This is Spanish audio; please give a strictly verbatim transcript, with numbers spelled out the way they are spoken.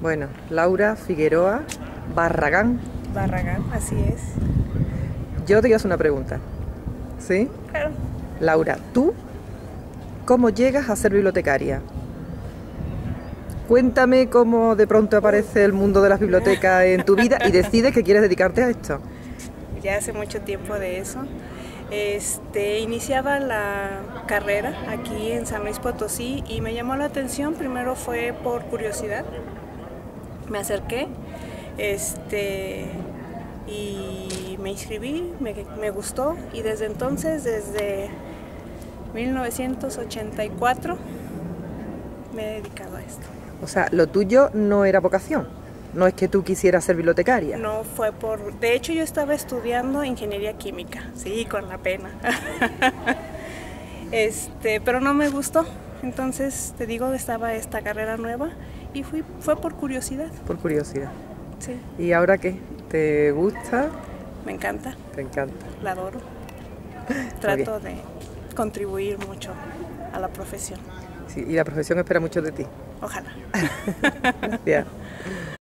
Bueno, Laura Figueroa Barragán. Barragán, así es. Yo te quiero hacer una pregunta. ¿Sí? Claro. Laura, ¿tú cómo llegas a ser bibliotecaria? Cuéntame cómo de pronto aparece el mundo de las bibliotecas en tu vida y decides que quieres dedicarte a esto. Ya hace mucho tiempo de eso. Este, iniciaba la carrera aquí en San Luis Potosí y me llamó la atención. Primero fue por curiosidad. Me acerqué este, y me inscribí, me, me gustó y desde entonces, desde mil novecientos ochenta y cuatro, me he dedicado a esto. O sea, lo tuyo no era vocación, no es que tú quisieras ser bibliotecaria. No fue por... De hecho, yo estaba estudiando ingeniería química, sí, con la pena. este, pero no me gustó. Entonces, te digo, estaba esta carrera nueva y fui, fue por curiosidad. Por curiosidad. Sí. ¿Y ahora qué? ¿Te gusta? Me encanta. Te encanta. La adoro. Trato de contribuir mucho a la profesión. Sí, y la profesión espera mucho de ti. Ojalá. Gracias.